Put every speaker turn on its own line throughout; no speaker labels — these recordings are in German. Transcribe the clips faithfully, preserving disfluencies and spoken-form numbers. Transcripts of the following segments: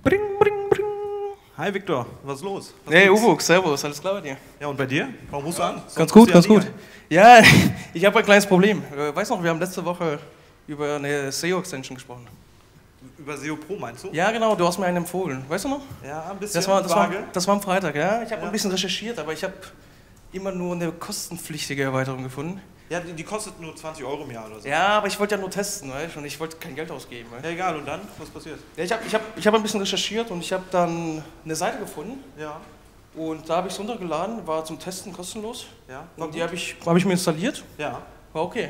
Bring, bring, bring.
Hi Viktor, was ist los? Was
Hey
gibt's?
Uwe, servus, alles klar bei dir?
Ja, und bei dir? Warum rufst du an?
Ganz
Sonst
gut,
rufst
ganz
du ja
gut.
nie an.
Ja, ich habe ein kleines Problem. Äh, Weißt noch, wir haben letzte Woche über eine S E O-Extension gesprochen.
Über S E O Pro meinst du?
Ja, genau, du hast mir einen empfohlen. Weißt du noch?
Ja, ein bisschen
Das war, das war,
vage.
das war am Freitag, ja. Ich habe
Ja.
ein bisschen recherchiert, aber ich habe immer nur eine kostenpflichtige Erweiterung gefunden.
Ja, die, die kostet nur zwanzig Euro im Jahr oder so.
Ja, aber ich wollte ja nur testen, weißt du, und ich wollte kein Geld ausgeben. Weißt?
Ja, egal, und dann? Was passiert?
Ja, ich habe ich hab, ich hab ein bisschen recherchiert und ich habe dann eine Seite gefunden
Ja,
und da habe ich es runtergeladen, war zum Testen kostenlos
ja. War
und die
gut?
habe ich, hab ich mir installiert,
Ja.
war okay.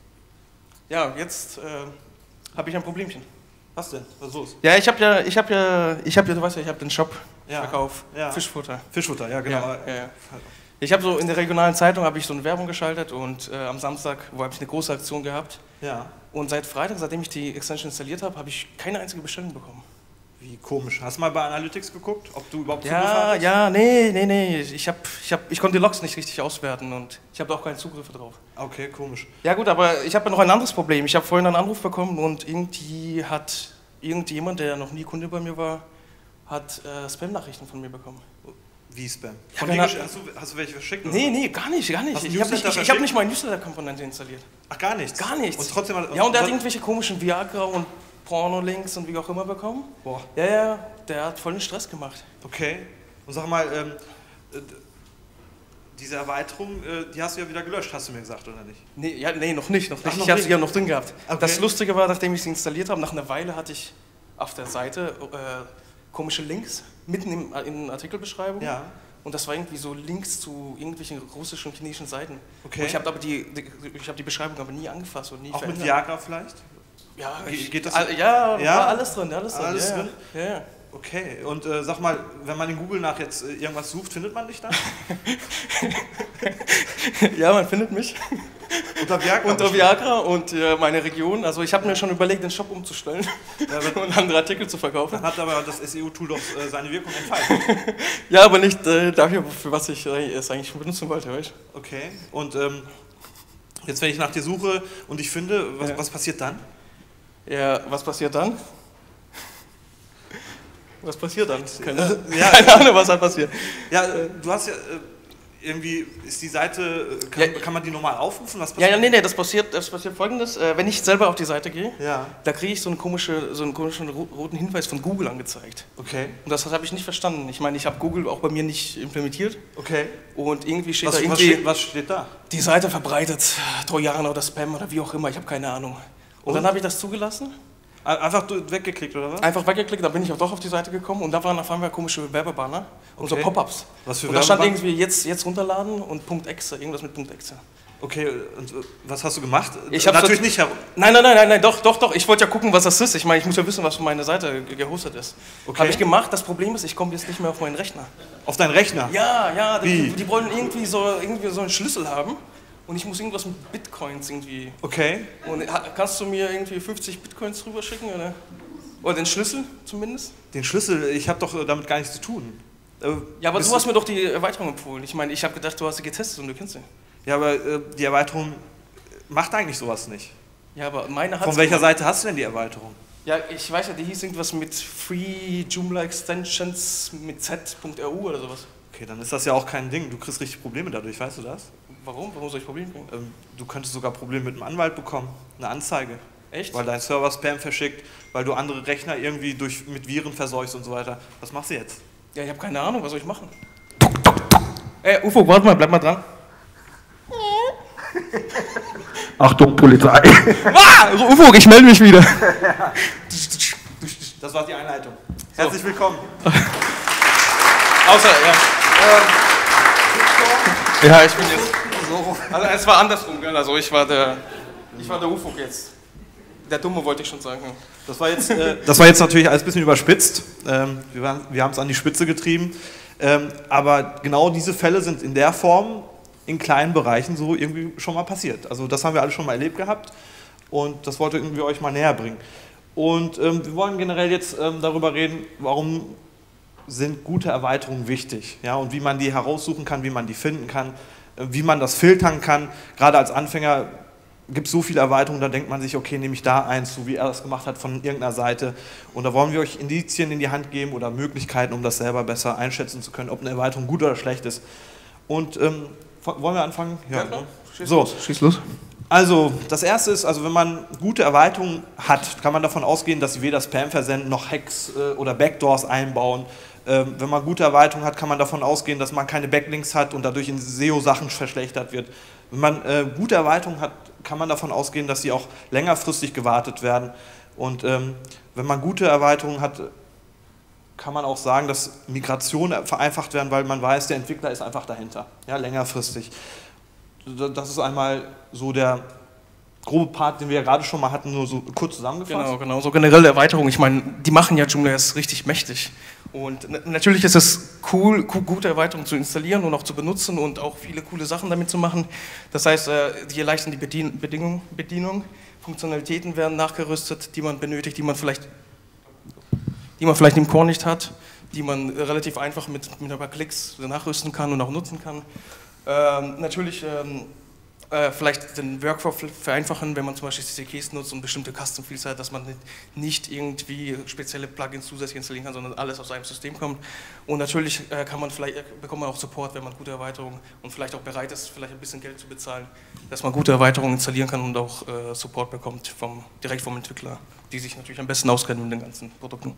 Ja, jetzt äh, habe ich ein Problemchen.
Was denn? Was ist los?
Ja, ich habe ja, ich habe ja, ich habe ja, du weißt ja, ich habe den Shop,
Ja.
Verkauf,
Ja.
Fischfutter.
Fischfutter, ja, genau.
Ja, ja, ja. Ich habe so in der regionalen Zeitung habe ich so eine Werbung geschaltet und äh, am Samstag, wo habe ich eine große Aktion gehabt
Ja.
und seit Freitag, seitdem ich die Extension installiert habe, habe ich keine einzige Bestellung bekommen.
Wie komisch. Hast du mal bei Analytics geguckt, ob du überhaupt Zugriff
Ja,
hattest?
ja, nee, nee, nee, ich hab, ich hab, ich konnte die Logs nicht richtig auswerten und ich habe auch keine Zugriffe drauf.
Okay, komisch.
Ja gut, aber ich habe noch ein anderes Problem. Ich habe vorhin einen Anruf bekommen und irgendwie hat irgendjemand, der noch nie Kunde bei mir war, hat äh, Spam-Nachrichten von mir bekommen.
Wie Spam?
Ja,
Von dir
genau.
gesch- hast, du, hast du welche verschickt? oder
Nee,
was?
nee, gar nicht, gar nicht.
Hast du
Ich habe nicht,
Newsletter
ich, ich hab
verschickt?
nicht mal eine Newsletter-Komponente installiert.
Ach, gar nichts?
Gar nichts.
Und trotzdem...
Ja, und der hat
was-
irgendwelche komischen Viagra und Porno-Links und wie auch immer bekommen.
Boah,
Ja, ja, der hat vollen Stress gemacht.
okay. Und sag mal, ähm, äh, diese Erweiterung, äh, die hast du ja wieder gelöscht, hast du mir gesagt, oder nicht?
Nee, ja, nee, noch nicht, noch nicht.
Ach, noch
ich habe
nicht?
sie ja noch drin gehabt.
Okay.
Das Lustige war, nachdem ich sie installiert habe, nach einer Weile hatte ich auf der Seite äh, komische Links, mitten im, äh, in der Artikelbeschreibung.
Ja.
Und das war irgendwie so Links zu irgendwelchen russischen und chinesischen Seiten.
Okay.
Und ich habe aber die, die, ich hab die Beschreibung aber nie angefasst und nie
Auch mit
verändert.
Viagra vielleicht?
Ja,
Ge-
ich,
geht das-
all- ja,
Ja?
war alles drin, alles drin.
Alles
ja,
drin?
Ja, ja.
Okay, und äh, sag mal, wenn man in Google nach jetzt äh, irgendwas sucht, findet man dich dann?
Ja, man findet mich.
Unter Viagra?
Unter Viagra und äh, meine Region. Also ich habe mir schon überlegt, den Shop umzustellen
Ja, aber
und andere Artikel zu verkaufen.
dann hat aber das S E O-Tool doch äh, seine Wirkung entfaltet.
Ja, aber nicht äh, dafür, für was ich äh, es eigentlich benutzen wollte, weißt du?
Okay, und ähm, jetzt, wenn ich nach dir suche und ich finde, was,
Ja.
was passiert dann?
Ja, was passiert dann? Was passiert dann? Keine,
Äh, ja.
keine Ahnung, was da passiert.
Ja, äh, du hast ja äh, irgendwie, ist die Seite, äh, kann,
Ja.
kann man die normal aufrufen? Was
Ja,
passiert?
ja, nee, nee, das passiert, das passiert folgendes. Äh, wenn ich selber auf die Seite gehe,
Ja,
da kriege ich so, eine komische, so einen komischen ro- roten Hinweis von Google angezeigt.
okay,
Und das habe ich nicht verstanden. Ich meine, ich habe Google auch bei mir nicht implementiert.
okay.
Und irgendwie steht
Was,
da
was,
irgendwie,
steht, was steht da?
die Seite verbreitet Trojaner oder Spam oder wie auch immer, ich habe keine Ahnung. Und,
Und?
dann habe ich das zugelassen,
Einfach du- weggeklickt, oder was?
einfach weggeklickt, dann bin ich auch doch auf die Seite gekommen und da waren auf einmal komische Werbebanner und so
Okay.
Pop-ups.
Was für
Und da stand
Werbebanner?
irgendwie jetzt, jetzt runterladen und Punkt .exe, irgendwas mit Punkt .exe.
Okay, und äh, was hast du gemacht?
Ich hab's
Natürlich
so-
nicht her
Nein, nein, nein, nein, nein, doch, doch, doch, ich wollte ja gucken, was das ist. Ich meine, ich muss ja wissen, was für meine Seite ge- gehostet ist.
Okay.
Habe ich gemacht, das Problem ist, ich komme jetzt nicht mehr auf meinen Rechner.
auf deinen Rechner.
Ja, ja,
Wie?
die, die wollen irgendwie so, irgendwie so einen Schlüssel haben und ich muss irgendwas mit Bitcoins irgendwie.
Okay.
Und ha- kannst du mir irgendwie fünfzig Bitcoins rüber schicken, oder? Oder den Schlüssel zumindest?
Den Schlüssel, ich habe doch äh, damit gar nichts zu tun. Äh,
Ja, aber
bist
du hast mir doch die Erweiterung empfohlen. Ich meine, ich habe gedacht, du hast sie getestet und du kennst sie.
Ja, aber äh, die Erweiterung macht eigentlich sowas nicht.
Ja, aber meine hat
Von welcher Seite hast du denn die Erweiterung?
Ja, ich weiß ja, die hieß irgendwas mit Free Joomla Extensions mit z Punkt r u oder sowas.
Okay, dann ist das ja auch kein Ding. Du kriegst richtig Probleme dadurch, weißt du das?
Warum? Warum soll ich Probleme kriegen?
Ähm, du könntest sogar Probleme mit dem Anwalt bekommen. Eine Anzeige.
Echt?
Weil dein Server Spam verschickt, weil du andere Rechner irgendwie durch, mit Viren verseuchst und so weiter. Was machst du jetzt?
Ja, ich habe keine Ahnung, was soll ich machen? Ey, Ufo, warte mal, bleib mal dran.
Achtung, Polizei.
Ah, Ufo, ich melde mich wieder.
Das war die Einleitung. Herzlich willkommen.
Außer, ja. Ja, ich bin jetzt. Also, es war andersrum, gell? Also, ich war der. Ich war der Ufo jetzt. Der Dumme wollte ich schon sagen.
Das war jetzt, äh, das war jetzt natürlich alles ein bisschen überspitzt. Ähm, wir waren, wir haben es an die Spitze getrieben. Ähm, aber genau diese Fälle sind in der Form in kleinen Bereichen so irgendwie schon mal passiert. Also das haben wir alle schon mal erlebt gehabt und das wollte irgendwie euch mal näher bringen. Und ähm, wir wollen generell jetzt ähm, darüber reden, warum sind gute Erweiterungen wichtig, ja, und wie man die heraussuchen kann, wie man die finden kann, äh, wie man das filtern kann. Gerade als Anfänger gibt es so viele Erweiterungen, da denkt man sich, okay, nehme ich da eins, so wie er das gemacht hat von irgendeiner Seite. Und da wollen wir euch Indizien in die Hand geben oder Möglichkeiten, um das selber besser einschätzen zu können, ob eine Erweiterung gut oder schlecht ist. Und ähm, wollen wir anfangen? Ja,
ja,
ne?
Schieß
so.
los. Schieß los.
Also, das erste ist, also wenn man gute Erweiterungen hat, kann man davon ausgehen, dass sie weder Spam versenden noch Hacks äh, oder Backdoors einbauen. Ähm, wenn man gute Erweiterungen hat, kann man davon ausgehen, dass man keine Backlinks hat und dadurch in S E O-Sachen verschlechtert wird. Wenn man äh, gute Erweiterungen hat, kann man davon ausgehen, dass sie auch längerfristig gewartet werden. Und ähm, wenn man gute Erweiterungen hat, kann man auch sagen, dass Migrationen vereinfacht werden, weil man weiß, der Entwickler ist einfach dahinter, ja, längerfristig. Das ist einmal so der grobe Part, den wir ja gerade schon mal hatten, nur so kurz zusammengefasst.
Genau, genau, so generelle Erweiterungen. Ich meine, die machen ja Joomla erst richtig mächtig. Und natürlich ist es cool, gute Erweiterungen zu installieren und auch zu benutzen und auch viele coole Sachen damit zu machen. Das heißt, die erleichtern die Bedien Bedienung, Bedienung, Funktionalitäten werden nachgerüstet, die man benötigt, die man vielleicht, die man vielleicht im Core nicht hat, die man relativ einfach mit, mit ein paar Klicks nachrüsten kann und auch nutzen kann. Ähm, natürlich ähm, äh, vielleicht den Workflow vereinfachen, wenn man zum Beispiel C C Ks nutzt und bestimmte Custom-Fields hat, dass man nicht, nicht irgendwie spezielle Plugins zusätzlich installieren kann, sondern alles aus einem System kommt. Und natürlich äh, kann man vielleicht, bekommt man auch Support, wenn man gute Erweiterungen und vielleicht auch bereit ist, vielleicht ein bisschen Geld zu bezahlen, dass man gute Erweiterungen installieren kann und auch äh, Support bekommt, vom, direkt vom Entwickler, die sich natürlich am besten auskennen mit den ganzen Produkten.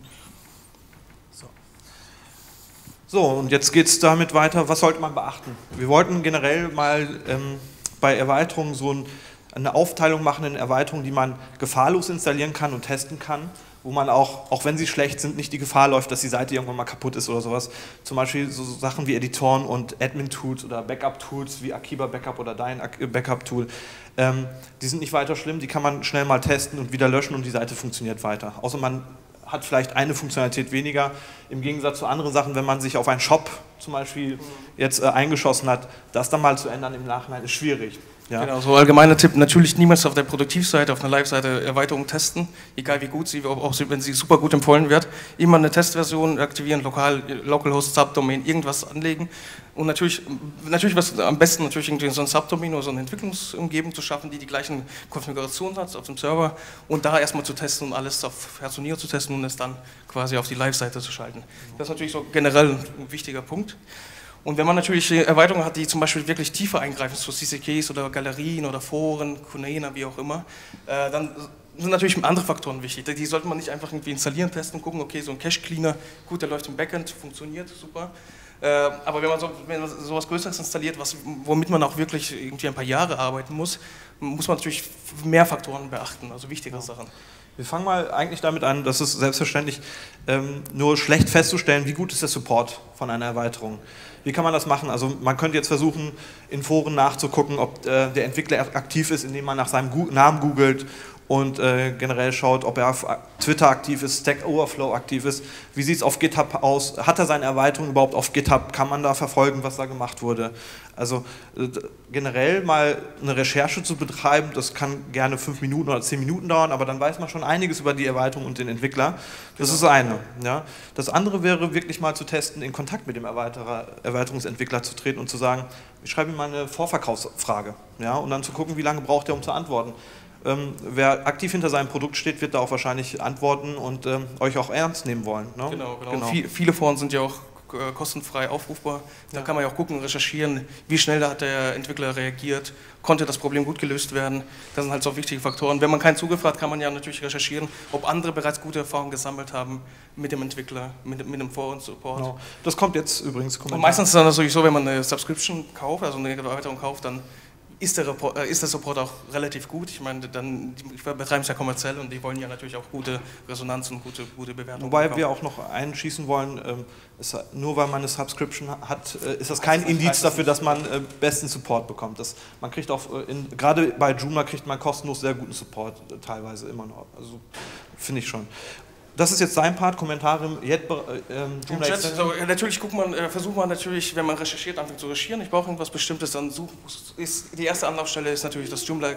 So, und jetzt geht es damit weiter, was sollte man beachten? Wir wollten generell mal ähm, bei Erweiterungen so ein, eine Aufteilung machen in Erweiterungen, die man gefahrlos installieren kann und testen kann, wo man auch, auch wenn sie schlecht sind, nicht die Gefahr läuft, dass die Seite irgendwann mal kaputt ist oder sowas. Zum Beispiel so Sachen wie Editoren und Admin-Tools oder Backup-Tools wie Akiba Backup oder dein Backup-Tool. Ähm, die sind nicht weiter schlimm, die kann man schnell mal testen und wieder löschen und die Seite funktioniert weiter. Außer man hat vielleicht eine Funktionalität weniger, im Gegensatz zu anderen Sachen, wenn man sich auf einen Shop zum Beispiel jetzt äh, eingeschossen hat, das dann mal zu ändern im Nachhinein ist schwierig. Ja.
Genau, so allgemeiner Tipp, natürlich niemals auf der Produktivseite, auf einer Live-Seite Erweiterungen testen, egal wie gut sie, auch wenn sie super gut empfohlen wird, immer eine Testversion aktivieren, lokal, Localhost, Subdomain, irgendwas anlegen und natürlich, natürlich was am besten natürlich irgendwie so ein Subdomain oder so eine Entwicklungsumgebung zu schaffen, die die gleichen Konfigurationen hat auf dem Server und da erstmal zu testen und alles auf Herz und Niere zu testen und es dann quasi auf die Live-Seite zu schalten. Das ist natürlich so generell ein wichtiger Punkt. Und wenn man natürlich Erweiterungen hat, die zum Beispiel wirklich tiefer eingreifen, so C C Ks oder Galerien oder Foren, Container, wie auch immer, äh, dann sind natürlich andere Faktoren wichtig. Die sollte man nicht einfach irgendwie installieren, testen, gucken, okay, so ein Cache-Cleaner, gut, der läuft im Backend, funktioniert, super. Äh, aber wenn man, so, wenn man sowas Größeres installiert, was, womit man auch wirklich irgendwie ein paar Jahre arbeiten muss, muss man natürlich mehr Faktoren beachten, also wichtigere Sachen.
Wir fangen mal eigentlich damit an, dass es selbstverständlich ähm, nur schlecht festzustellen, wie gut ist der Support von einer Erweiterung. Wie kann man das machen? Also man könnte jetzt versuchen, in Foren nachzugucken, ob äh, der Entwickler aktiv ist, indem man nach seinem Gu- Namen googelt und äh, generell schaut, ob er auf Twitter aktiv ist, Stack Overflow aktiv ist. Wie sieht es auf GitHub aus? Hat er seine Erweiterung überhaupt auf GitHub? Kann man da verfolgen, was da gemacht wurde? Also äh, generell mal eine Recherche zu betreiben, das kann gerne fünf Minuten oder zehn Minuten dauern, aber dann weiß man schon einiges über die Erweiterung und den Entwickler. Das genau. ist das eine. Ja. Das andere wäre wirklich mal zu testen, in Kontakt mit dem Erweiterer, Erweiterungsentwickler zu treten und zu sagen, ich schreibe ihm mal eine Vorverkaufsfrage, ja, und dann zu gucken, wie lange braucht er, um zu antworten. Ähm, wer aktiv hinter seinem Produkt steht, wird da auch wahrscheinlich antworten und ähm, euch auch ernst nehmen wollen. Ne?
Genau, genau. genau. Viel, viele Foren sind ja auch äh, kostenfrei aufrufbar. Da ja. kann man ja auch gucken, recherchieren, wie schnell hat der Entwickler reagiert, konnte das Problem gut gelöst werden. Das sind halt so wichtige Faktoren. Wenn man keinen Zugriff hat, kann man ja natürlich recherchieren, ob andere bereits gute Erfahrungen gesammelt haben mit dem Entwickler, mit, mit dem Foren-Support. Genau.
Das kommt jetzt übrigens.
Und meistens ist es natürlich so, wenn man eine Subscription kauft, also eine Erweiterung kauft, dann ist der, Report, äh, ist der Support auch relativ gut. Ich meine, dann, die betreiben es ja kommerziell und die wollen ja natürlich auch gute Resonanz und gute, gute Bewertungen.
Wobei bekommen. Wir auch noch einschießen wollen, ähm, ist, nur weil man eine Subscription hat, äh, ist das kein das Indiz heißt, dafür, dass man äh, besten Support bekommt. Das, man kriegt auch, äh, in, gerade bei Joomla kriegt man kostenlos sehr guten Support, äh, teilweise immer noch. Also finde ich schon. Das ist jetzt sein Part, Kommentare im Jet, ähm,
Im Chat, so, natürlich guckt man, äh, versucht man natürlich, wenn man recherchiert, anfängt zu recherchieren, ich brauche irgendwas Bestimmtes, dann sucht, ist, die erste Anlaufstelle ist natürlich das Joomla.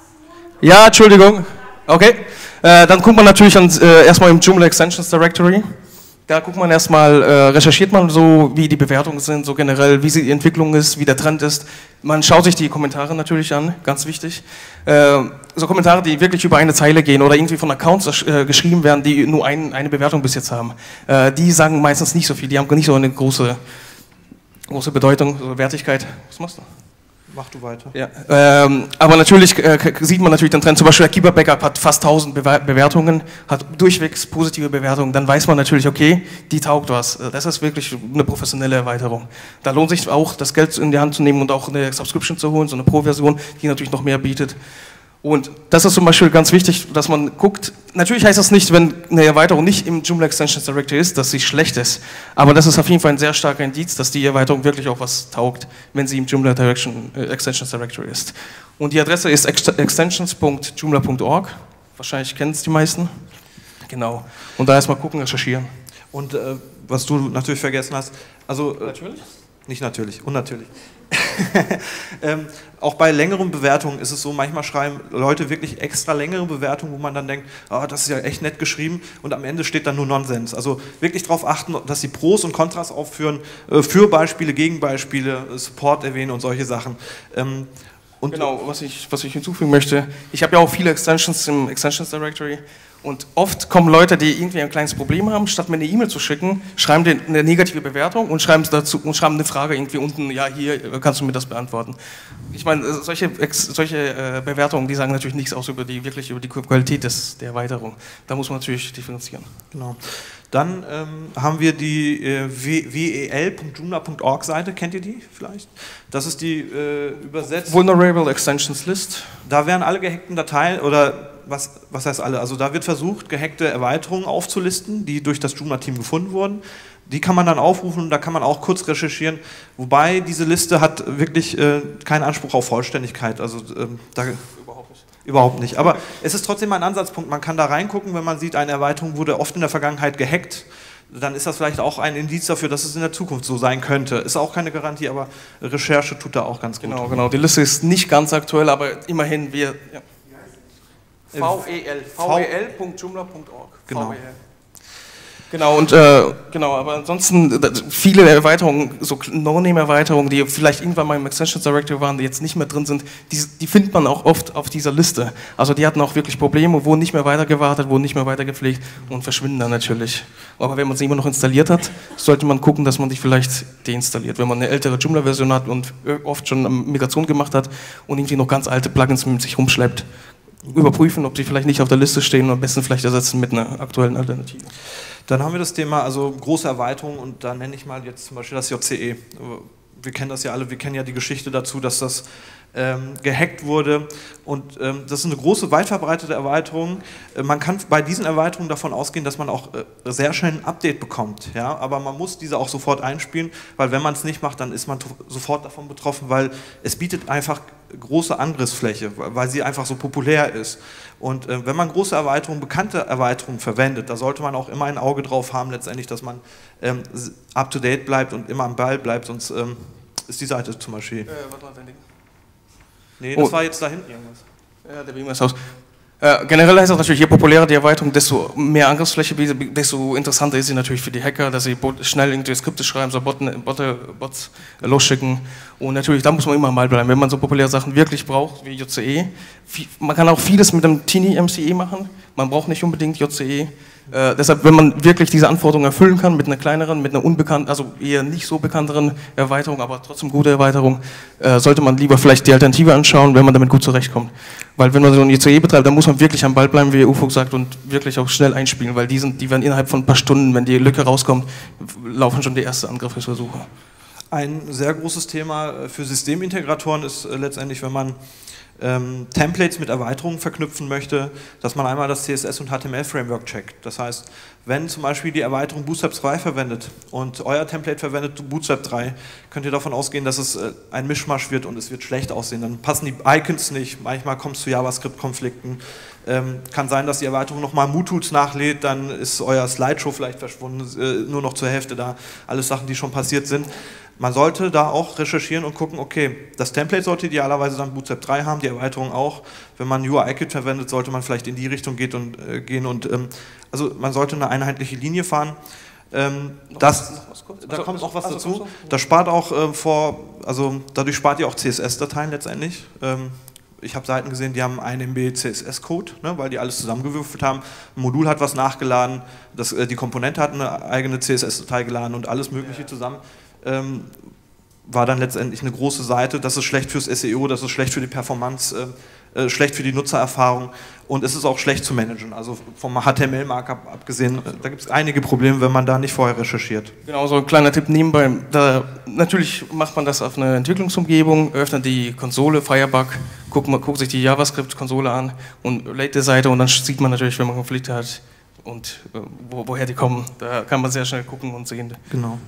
Ja, Entschuldigung, okay. Äh, dann guckt man natürlich an, äh, erstmal im Joomla Extensions Directory, Da guckt man erstmal, äh, recherchiert man so, wie die Bewertungen sind, so generell, wie die Entwicklung ist, wie der Trend ist. Man schaut sich die Kommentare natürlich an, ganz wichtig. Äh, so Kommentare, die wirklich über eine Zeile gehen oder irgendwie von Accounts äh, geschrieben werden, die nur ein, eine Bewertung bis jetzt haben. Äh, die sagen meistens nicht so viel, die haben nicht so eine große, große Bedeutung, so Wertigkeit. Was machst du?
Mach du weiter.
Ja, ähm, aber natürlich äh, sieht man natürlich den Trend, zum Beispiel der Keeper Backup hat fast tausend Bewer Bewertungen, hat durchwegs positive Bewertungen, dann weiß man natürlich, okay, die taugt was. Das ist wirklich eine professionelle Erweiterung. Da lohnt sich auch, das Geld in die Hand zu nehmen und auch eine Subscription zu holen, so eine Pro-Version, die natürlich noch mehr bietet. Und das ist zum Beispiel ganz wichtig, dass man guckt, natürlich heißt das nicht, wenn eine Erweiterung nicht im Joomla Extensions Directory ist, dass sie schlecht ist, aber das ist auf jeden Fall ein sehr starker Indiz, dass die Erweiterung wirklich auch was taugt, wenn sie im Joomla Direction, äh, Extensions Directory ist. Und die Adresse ist extensions punkt joomla punkt org, wahrscheinlich kennen es die meisten. Genau. Und da erstmal gucken, recherchieren.
Und äh, was du natürlich vergessen hast, also... Äh,
Natürlich?
Nicht natürlich, unnatürlich. ähm, auch bei längeren Bewertungen ist es so, manchmal schreiben Leute wirklich extra längere Bewertungen, wo man dann denkt, oh, das ist ja echt nett geschrieben und am Ende steht dann nur Nonsens. Also wirklich darauf achten, dass sie Pros und Kontras aufführen, äh, Fürbeispiele, Gegenbeispiele, Support erwähnen und solche Sachen. Ähm, und
genau, was ich, was ich hinzufügen möchte, ich habe ja auch viele Extensions im Extensions Directory. Und oft kommen Leute, die irgendwie ein kleines Problem haben, statt mir eine E-Mail zu schicken, schreiben die eine negative Bewertung und schreiben dazu und schreiben eine Frage irgendwie unten, ja, hier kannst du mir das beantworten. Ich meine, solche, solche äh, Bewertungen, die sagen natürlich nichts aus über die wirklich über die Qualität des, der Erweiterung. Da muss man natürlich differenzieren.
Genau. Dann ähm, haben wir die äh, w e l punkt joomla punkt org Seite, kennt ihr die vielleicht? Das ist die äh, übersetzt.
Vulnerable Extensions List.
Da werden alle gehackten Dateien oder was, was heißt alle? Also da wird versucht, gehackte Erweiterungen aufzulisten, die durch das Joomla-Team gefunden wurden. Die kann man dann aufrufen und da kann man auch kurz recherchieren. Wobei diese Liste hat wirklich äh, keinen Anspruch auf Vollständigkeit. Also ähm, da überhaupt nicht. Überhaupt nicht. Aber es ist trotzdem ein Ansatzpunkt. Man kann da reingucken, wenn man sieht, eine Erweiterung wurde oft in der Vergangenheit gehackt. Dann ist das vielleicht auch ein Indiz dafür, dass es in der Zukunft so sein könnte. Ist auch keine Garantie, aber Recherche tut da auch ganz gut.
Genau, genau. Die Liste ist nicht ganz aktuell, aber immerhin wir. Ja. V E L, v e l punkt joomla punkt org.
Genau.
Genau, und äh, genau, aber ansonsten viele Erweiterungen, so No-Name-Erweiterungen, die vielleicht irgendwann mal im Extensions Directory waren, die jetzt nicht mehr drin sind, die, die findet man auch oft auf dieser Liste. Also die hatten auch wirklich Probleme, wurden nicht mehr weitergewartet, wurden nicht mehr weitergepflegt und verschwinden dann natürlich. Aber wenn man sie immer noch installiert hat, sollte man gucken, dass man die vielleicht deinstalliert. Wenn man eine ältere Joomla-Version hat und oft schon eine Migration gemacht hat und irgendwie noch ganz alte Plugins mit sich rumschleppt, überprüfen, ob die vielleicht nicht auf der Liste stehen und am besten vielleicht ersetzen mit einer aktuellen Alternative.
Dann haben wir das Thema, also große Erweiterungen und da nenne ich mal jetzt zum Beispiel das J C E. Wir kennen das ja alle, wir kennen ja die Geschichte dazu, dass das ähm, gehackt wurde und ähm, das ist eine große, weit verbreitete Erweiterung. Äh, man kann bei diesen Erweiterungen davon ausgehen, dass man auch äh, sehr schnell ein Update bekommt, ja? Aber man muss diese auch sofort einspielen, weil wenn man es nicht macht, dann ist man sofort davon betroffen, weil es bietet einfach große Angriffsfläche, weil sie einfach so populär ist. Und äh, wenn man große Erweiterungen, bekannte Erweiterungen verwendet, da sollte man auch immer ein Auge drauf haben, letztendlich, dass man ähm, up-to-date bleibt und immer am Ball bleibt, sonst ähm, ist die Seite zum Beispiel...
Äh, warte mal, dein Ding.
Nee, das
oh.
war jetzt da hinten irgendwas.
Ja, der Beamer ist aus. Äh, generell heißt das natürlich, je populärer die Erweiterung, desto mehr Angriffsfläche bietet, desto interessanter ist sie natürlich für die Hacker, dass sie schnell irgendwie Skripte schreiben, so Botten, Botte, Bots losschicken. Und natürlich, da muss man immer am Ball bleiben. Wenn man so populäre Sachen wirklich braucht, wie J C E, man kann auch vieles mit einem Teeny M C E machen, man braucht nicht unbedingt J C E. Äh, deshalb, wenn man wirklich diese Anforderungen erfüllen kann, mit einer kleineren, mit einer unbekannten, also eher nicht so bekannteren Erweiterung, aber trotzdem gute Erweiterung, äh, sollte man lieber vielleicht die Alternative anschauen, wenn man damit gut zurechtkommt. Weil wenn man so ein J C E betreibt, dann muss man wirklich am Ball bleiben, wie Ufo sagt, und wirklich auch schnell einspielen, weil die, sind, die werden innerhalb von ein paar Stunden, wenn die Lücke rauskommt, laufen schon die ersten Angriffsversuche.
Ein sehr großes Thema für Systemintegratoren ist letztendlich, wenn man ähm, Templates mit Erweiterungen verknüpfen möchte, dass man einmal das C S S und H T M L-Framework checkt. Das heißt, wenn zum Beispiel die Erweiterung Bootstrap zwei verwendet und euer Template verwendet Bootstrap drei, könnt ihr davon ausgehen, dass es äh, ein Mischmasch wird und es wird schlecht aussehen. Dann passen die Icons nicht, manchmal kommt es zu JavaScript-Konflikten. Ähm, kann sein, dass die Erweiterung nochmal MooTools nachlädt, dann ist euer Slideshow vielleicht verschwunden, äh, nur noch zur Hälfte da. Alles Sachen, die schon passiert sind. Man sollte da auch recherchieren und gucken, okay, das Template sollte idealerweise dann Bootstrap drei haben, die Erweiterung auch. Wenn man U I-Kit verwendet, sollte man vielleicht in die Richtung geht und, äh, gehen und ähm, also man sollte eine einheitliche Linie fahren. Ähm, das, da kommt noch was dazu. Das spart auch äh, vor, also dadurch spart ihr auch C S S-Dateien letztendlich. Ähm, ich habe Seiten gesehen, die haben ein Megabyte C S S-Code, ne, weil die alles zusammengewürfelt haben. Ein Modul hat was nachgeladen, das, äh, die Komponente hat eine eigene C S S-Datei geladen und alles Mögliche zusammen. Ähm, war dann letztendlich eine große Seite. Das ist schlecht fürs S E O, das ist schlecht für die Performance, äh, äh, schlecht für die Nutzererfahrung und es ist auch schlecht zu managen. Also vom H T M L-Markup abgesehen, äh, da gibt es einige Probleme, wenn man da nicht vorher recherchiert.
Genau, so ein kleiner Tipp nebenbei. Da, natürlich macht man das auf einer Entwicklungsumgebung, öffnet die Konsole, Firebug, guckt, man, guckt sich die JavaScript-Konsole an und lädt die Seite und dann sieht man natürlich, wenn man Konflikte hat und äh, wo, woher die kommen. Da kann man sehr schnell gucken und sehen.
Genau.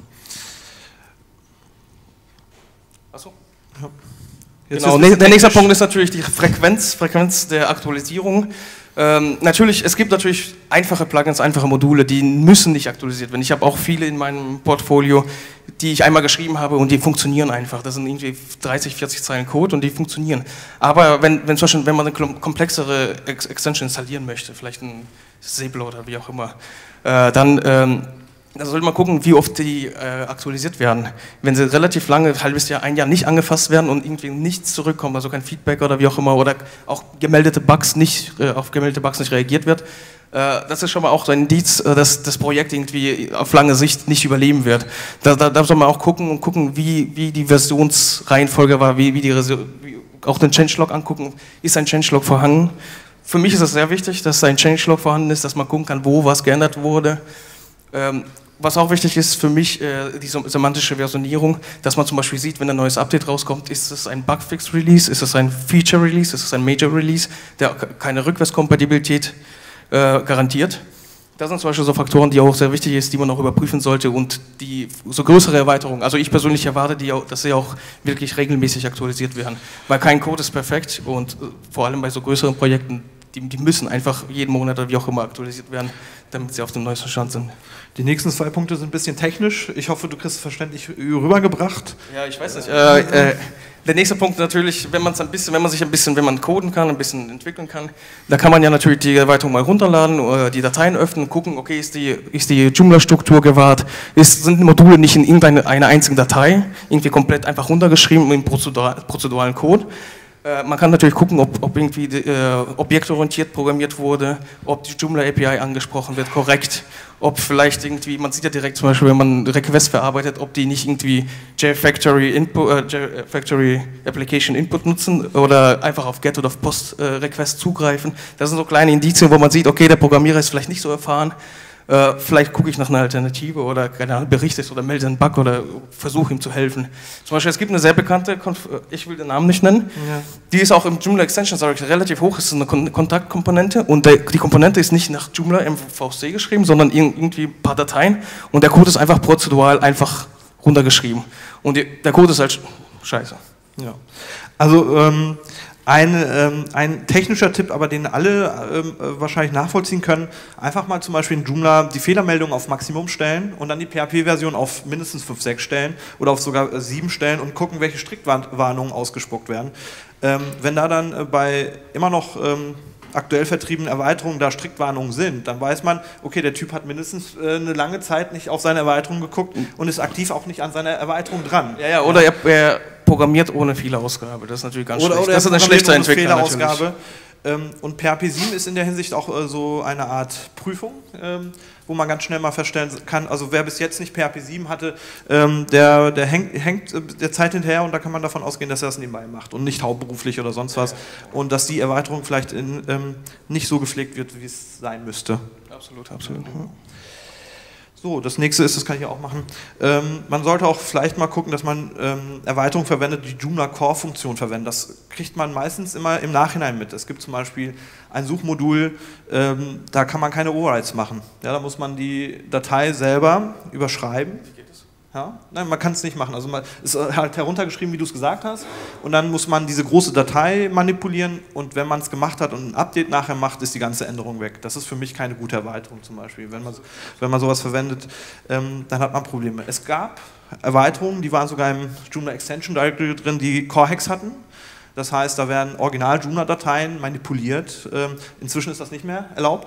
Achso.
Ja.
Genau, der nächste Punkt ist natürlich die Frequenz, Frequenz der Aktualisierung. Ähm, natürlich, es gibt natürlich einfache Plugins, einfache Module, die müssen nicht aktualisiert werden. Ich habe auch viele in meinem Portfolio, die ich einmal geschrieben habe und die funktionieren einfach. Das sind irgendwie dreißig, vierzig Zeilen Code und die funktionieren. Aber wenn, wenn, zum Beispiel, wenn man eine komplexere Ex Extension installieren möchte, vielleicht ein Seblo oder wie auch immer, äh, dann ähm, da sollte man gucken, wie oft die äh, aktualisiert werden. Wenn sie relativ lange, ein halbes Jahr, ein Jahr nicht angefasst werden und irgendwie nichts zurückkommt, also kein Feedback oder wie auch immer, oder auch gemeldete Bugs nicht, äh, auf gemeldete Bugs nicht reagiert wird, äh, das ist schon mal auch so ein Indiz, äh, dass das Projekt irgendwie auf lange Sicht nicht überleben wird. Da, da, da soll man auch gucken und gucken, wie, wie die Versionsreihenfolge war, wie, wie die wie auch den Changelog angucken, ist ein Changelog vorhanden. Für mich ist es sehr wichtig, dass ein Changelog vorhanden ist, dass man gucken kann, wo was geändert wurde. Ähm, was auch wichtig ist für mich, äh, die semantische Versionierung, dass man zum Beispiel sieht, wenn ein neues Update rauskommt, ist es ein Bugfix-Release, ist es ein Feature-Release, ist es ein Major-Release, der keine Rückwärtskompatibilität äh, garantiert. Das sind zum Beispiel so Faktoren, die auch sehr wichtig sind, die man auch überprüfen sollte und die so größere Erweiterungen, also ich persönlich erwarte, die auch, dass sie auch wirklich regelmäßig aktualisiert werden, weil kein Code ist perfekt und äh, vor allem bei so größeren Projekten, die, die müssen einfach jeden Monat oder wie auch immer aktualisiert werden, damit sie auf dem neuesten Stand sind.
Die nächsten zwei Punkte sind ein bisschen technisch. Ich hoffe, du kriegst es verständlich rübergebracht.
Ja, ich weiß nicht. Äh, äh, der nächste Punkt natürlich, wenn man es ein bisschen, wenn man sich ein bisschen, wenn man coden kann, ein bisschen entwickeln kann, da kann man ja natürlich die Erweiterung mal runterladen oder die Dateien öffnen, gucken, okay, ist die, ist die Joomla-Struktur gewahrt, ist, sind die Module nicht in irgendeiner eine einzigen Datei, irgendwie komplett einfach runtergeschrieben im prozeduralen Code. Äh, man kann natürlich gucken, ob, ob irgendwie äh, objektorientiert programmiert wurde, ob die Joomla A P I angesprochen wird, korrekt, ob vielleicht irgendwie, man sieht ja direkt zum Beispiel, wenn man Requests verarbeitet, ob die nicht irgendwie JFactory Input, äh, JFactory Application Input nutzen oder einfach auf Get oder auf Post äh, Request zugreifen. Das sind so kleine Indizien, wo man sieht, okay, der Programmierer ist vielleicht nicht so erfahren. Äh, vielleicht gucke ich nach einer Alternative oder keine Ahnung, berichte es oder melde einen Bug oder versuche ihm zu helfen. Zum Beispiel, es gibt eine sehr bekannte, Konf ich will den Namen nicht nennen, ja. Die ist auch im Joomla Extension relativ hoch, ist eine Kon Kontaktkomponente und der, die Komponente ist nicht nach Joomla M V C geschrieben, sondern irgendwie ein paar Dateien und der Code ist einfach prozedural einfach runtergeschrieben und die, der Code ist halt scheiße.
Ja. Also ähm Ein, ähm, ein technischer Tipp, aber den alle ähm, wahrscheinlich nachvollziehen können, einfach mal zum Beispiel in Joomla die Fehlermeldung auf Maximum stellen und dann die P H P-Version auf mindestens fünf, sechs stellen oder auf sogar sieben stellen und gucken, welche Strickwarnungen ausgespuckt werden. Ähm, wenn da dann äh, bei immer noch ähm, aktuell vertriebenen Erweiterungen da Strickwarnungen sind, dann weiß man, okay, der Typ hat mindestens äh, eine lange Zeit nicht auf seine Erweiterung geguckt und ist aktiv auch nicht an seiner Erweiterung dran.
Ja, ja, oder ja. Er, er programmiert ohne Fehlerausgabe, das ist natürlich ganz
oder,
schlecht.
Oder
das ist eine schlechte Entwicklung
natürlich. Ähm, und P H P sieben ist in der Hinsicht auch äh, so eine Art Prüfung, ähm, wo man ganz schnell mal feststellen kann, also wer bis jetzt nicht P H P sieben hatte, ähm, der, der hängt, hängt der Zeit hinterher und da kann man davon ausgehen, dass er das nebenbei macht und nicht hauptberuflich oder sonst was und dass die Erweiterung vielleicht in, ähm, nicht so gepflegt wird, wie es sein müsste.
Absolut, absolut. Ja.
So, das nächste ist, das kann ich auch machen, ähm, man sollte auch vielleicht mal gucken, dass man ähm, Erweiterungen verwendet, die Joomla Core-Funktion verwenden. Das kriegt man meistens immer im Nachhinein mit. Es gibt zum Beispiel ein Suchmodul, ähm, da kann man keine Overrides machen. Ja, da muss man die Datei selber überschreiben. Wie geht das? Ja? Nein, man kann es nicht machen. Also man ist halt heruntergeschrieben, wie du es gesagt hast, und dann muss man diese große Datei manipulieren und wenn man es gemacht hat und ein Update nachher macht, ist die ganze Änderung weg. Das ist für mich keine gute Erweiterung zum Beispiel. Wenn man, wenn man sowas verwendet, ähm, dann hat man Probleme. Es gab Erweiterungen, die waren sogar im Joomla Extension Directory drin, die Core-Hacks hatten. Das heißt, da werden Original-Joomla-Dateien manipuliert. Ähm, inzwischen ist das nicht mehr erlaubt.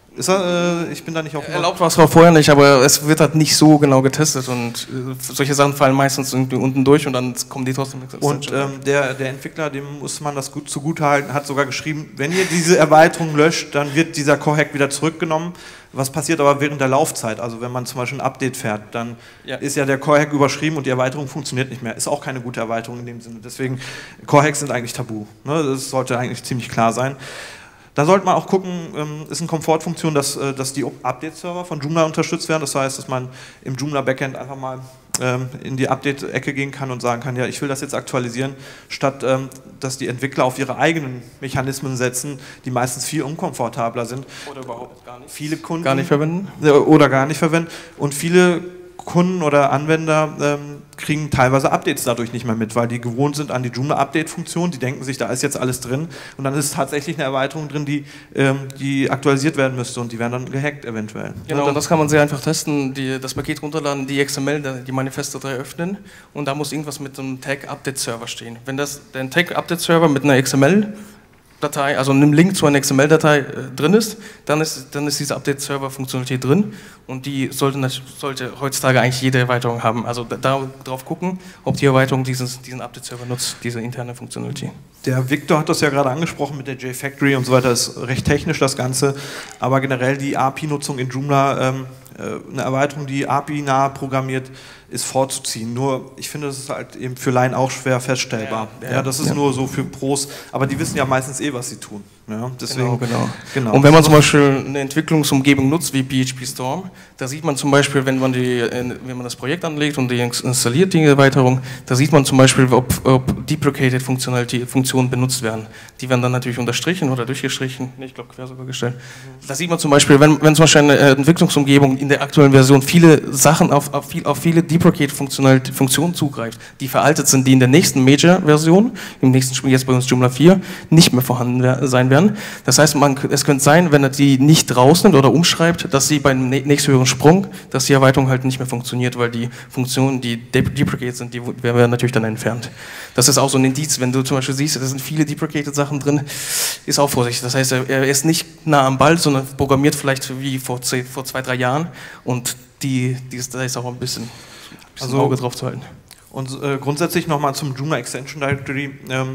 Ist er, äh, ich bin da nicht auf dem
Erlaubt war es auch vorher nicht, aber es wird halt nicht so genau getestet und äh, solche Sachen fallen meistens irgendwie unten durch und dann kommen die trotzdem mit.
Und ähm, der, der Entwickler, dem muss man das gut zugutehalten, hat sogar geschrieben, wenn ihr diese Erweiterung löscht, dann wird dieser Core-Hack wieder zurückgenommen. Was passiert aber während der Laufzeit? Also wenn man zum Beispiel ein Update fährt, dann ja. ist ja der Core-Hack überschrieben und die Erweiterung funktioniert nicht mehr. Ist auch keine gute Erweiterung in dem Sinne. Deswegen, Core-Hacks sind eigentlich tabu. Ne? Das sollte eigentlich ziemlich klar sein. Da sollte man auch gucken, ähm, ist eine Komfortfunktion, dass, äh, dass die Update-Server von Joomla unterstützt werden. Das heißt, dass man im Joomla-Backend einfach mal ähm, in die Update-Ecke gehen kann und sagen kann, ja, ich will das jetzt aktualisieren, statt ähm, dass die Entwickler auf ihre eigenen Mechanismen setzen, die meistens viel unkomfortabler sind.
Oder überhaupt gar nicht.
Viele Kunden
gar nicht verwenden.
Oder gar nicht verwenden. Und viele Kunden oder Anwender ähm, kriegen teilweise Updates dadurch nicht mehr mit, weil die gewohnt sind an die Joomla-Update-Funktion, die denken sich, da ist jetzt alles drin und dann ist tatsächlich eine Erweiterung drin, die, ähm, die aktualisiert werden müsste und die werden dann gehackt eventuell.
Genau, und das kann man sehr einfach testen, die, das Paket runterladen, die X M L, die Manifestdatei öffnen und da muss irgendwas mit einem Tag-Update-Server stehen. Wenn das der Tag-Update-Server mit einer X M L Datei, also einem Link zu einer X M L-Datei äh, drin ist, dann ist, dann ist diese Update-Server-Funktionalität drin und die sollte, sollte heutzutage eigentlich jede Erweiterung haben. Also da, darauf gucken, ob die Erweiterung dieses, diesen Update-Server nutzt, diese interne Funktionalität.
Der Victor hat das ja gerade angesprochen mit der JFactory und so weiter, ist recht technisch das Ganze, aber generell die A P I-Nutzung in Joomla, ähm, eine Erweiterung, die A P I-nah programmiert, ist vorzuziehen. Nur, ich finde, das ist halt eben für Laien auch schwer feststellbar. Ja, ja, ja das ist ja. nur so für Pros, aber die wissen ja meistens eh, was sie tun. Ja, deswegen,
genau, genau. genau. Und wenn man zum Beispiel eine Entwicklungsumgebung nutzt wie P H P Storm, da sieht man zum Beispiel, wenn man, die, wenn man das Projekt anlegt und die installiert, die Erweiterung, da sieht man zum Beispiel, ob, ob deprecated Funktionen benutzt werden. Die werden dann natürlich unterstrichen oder durchgestrichen, nee, ich glaube quer sogar gestellt. Mhm. Da sieht man zum Beispiel, wenn, wenn zum Beispiel eine Entwicklungsumgebung in der aktuellen Version viele Sachen auf, auf, viel, auf viele deprecated Funktionen zugreift, die veraltet sind, die in der nächsten Major-Version, im nächsten Spiel jetzt bei uns Joomla vier, nicht mehr vorhanden sein werden. Das heißt, man, es könnte sein, wenn er die nicht rausnimmt oder umschreibt, dass sie beim nächsthöheren Sprung, dass die Erweiterung halt nicht mehr funktioniert, weil die Funktionen, die deprecated sind, die werden natürlich dann entfernt. Das ist auch so ein Indiz, wenn du zum Beispiel siehst, da sind viele deprecated Sachen drin, ist auch Vorsicht. Das heißt, er ist nicht nah am Ball, sondern programmiert vielleicht wie vor, vor zwei, drei Jahren und die, die, da ist auch ein bisschen, ein bisschen also, Auge drauf zu halten.
Und äh, grundsätzlich nochmal zum Joomla Extension Directory. Ähm,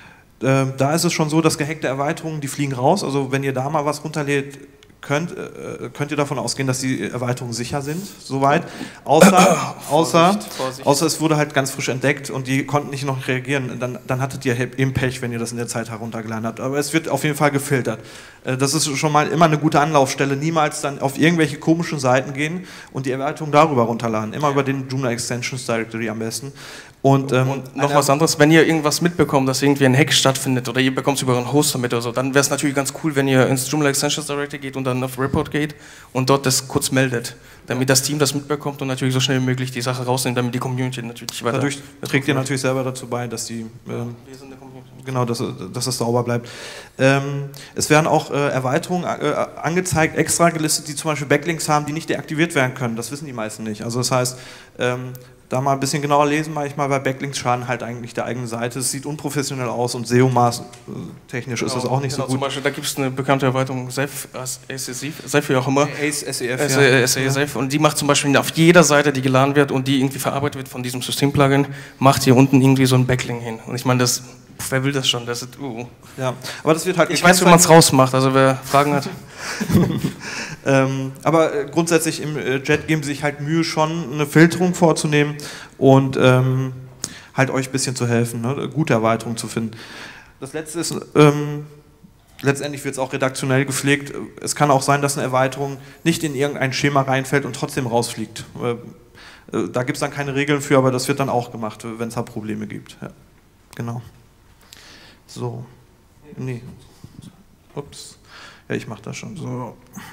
äh, da ist es schon so, dass gehackte Erweiterungen, die fliegen raus. Also wenn ihr da mal was runterlädt, könnt, äh, könnt ihr davon ausgehen, dass die Erweiterungen sicher sind, soweit. Außer, außer, Vorsicht, Vorsicht. außer es wurde halt ganz frisch entdeckt und die konnten nicht noch reagieren. Dann, dann hattet ihr eben Pech, wenn ihr das in der Zeit heruntergeladen habt. Aber es wird auf jeden Fall gefiltert. Äh, das ist schon mal immer eine gute Anlaufstelle. Niemals dann auf irgendwelche komischen Seiten gehen und die Erweiterung darüber runterladen. Immer über den Joomla Extensions Directory am besten. Und, ähm,
und noch was anderes, wenn ihr irgendwas mitbekommt, dass irgendwie ein Hack stattfindet oder ihr bekommt es über einen Hoster mit oder so, dann wäre es natürlich ganz cool, wenn ihr ins Joomla Extensions Directory geht und dann auf Report geht und dort das kurz meldet, damit das Team das mitbekommt und natürlich so schnell wie möglich die Sache rausnimmt, damit die Community natürlich weiter...
Dadurch trägt ihr natürlich selber dazu bei, dass die... Ähm, Wir sind eine Community. Genau, dass, dass es sauber bleibt. Ähm, es werden auch äh, Erweiterungen äh, angezeigt, extra gelistet, die zum Beispiel Backlinks haben, die nicht deaktiviert werden können. Das wissen die meisten nicht. Also das heißt... Ähm, da mal ein bisschen genauer lesen, manchmal bei Backlinks schaden halt eigentlich der eigenen Seite. Es sieht unprofessionell aus und S E O-technisch genau, ist das auch nicht
genau,
so gut.
Zum Beispiel, da gibt es eine bekannte Erweiterung, Sef, Sef, wie auch immer.
Ace, S E F,
S E F, ja. Sef, und die macht zum Beispiel auf jeder Seite, die geladen wird und die irgendwie verarbeitet wird von diesem System-Plugin, macht hier unten irgendwie so ein Backlink hin. Und ich meine, das... Wer will das schon? Das ist, uh.
Ja, aber das wird halt.
Ich weiß, wie man es rausmacht, also wer Fragen hat.
ähm, aber äh, grundsätzlich im äh, Jet geben sie sich halt Mühe, schon eine Filterung vorzunehmen und ähm, halt euch ein bisschen zu helfen, ne? Gute Erweiterungen zu finden. Das letzte ist, ähm, letztendlich wird es auch redaktionell gepflegt. Es kann auch sein, dass eine Erweiterung nicht in irgendein Schema reinfällt und trotzdem rausfliegt. Äh, äh, da gibt es dann keine Regeln für, aber das wird dann auch gemacht, wenn es da Probleme gibt. Ja. Genau. So, nee, ups, ja, ich mache das schon so.